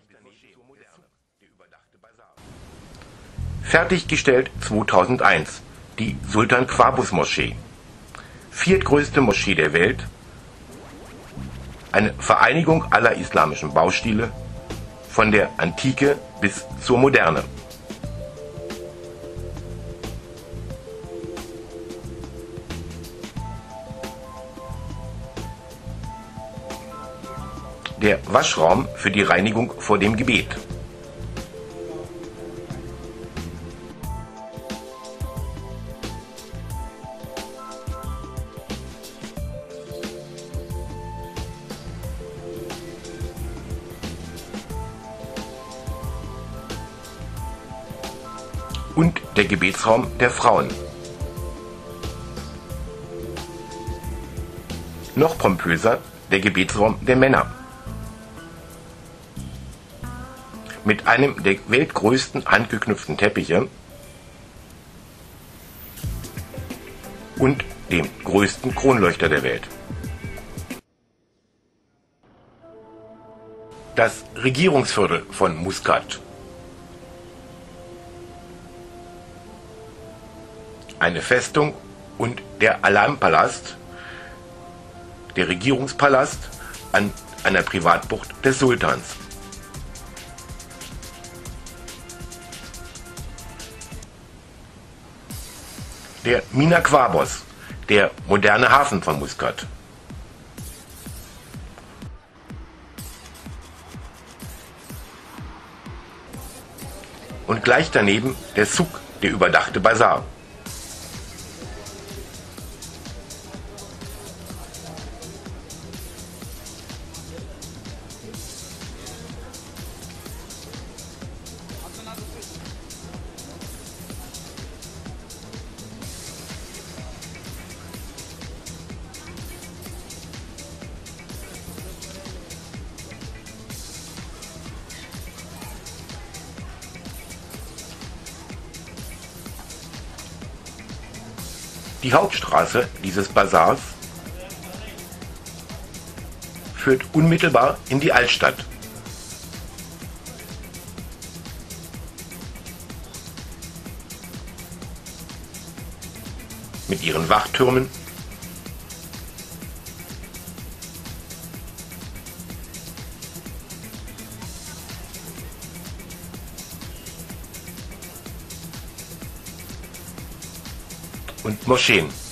Fertiggestellt 2001, die Sultan Qaboos Moschee. Viertgrößte Moschee der Welt, eine Vereinigung aller islamischen Baustile, von der Antike bis zur Moderne. Der Waschraum für die Reinigung vor dem Gebet. Und der Gebetsraum der Frauen. Noch pompöser der Gebetsraum der Männer. Mit einem der weltgrößten handgeknüpften Teppiche und dem größten Kronleuchter der Welt. Das Regierungsviertel von Muscat. Eine Festung und der Alarmpalast, der Regierungspalast an einer Privatbucht des Sultans. Der Mina Quabos, der moderne Hafen von Muscat. Und gleich daneben der Souk, der überdachte Bazar. Die Hauptstraße dieses Bazars führt unmittelbar in die Altstadt. Mit ihren Wachtürmen, und Moscheen.